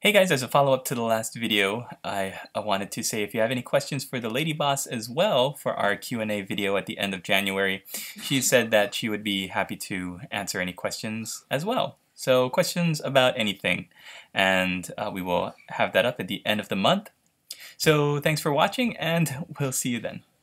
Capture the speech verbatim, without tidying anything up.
Hey guys, as a follow-up to the last video, I, I wanted to say if you have any questions for the Lady Boss as well for our Q and A video at the end of January, she said that she would be happy to answer any questions as well. So questions about anything, and uh, we will have that up at the end of the month. So thanks for watching, and we'll see you then.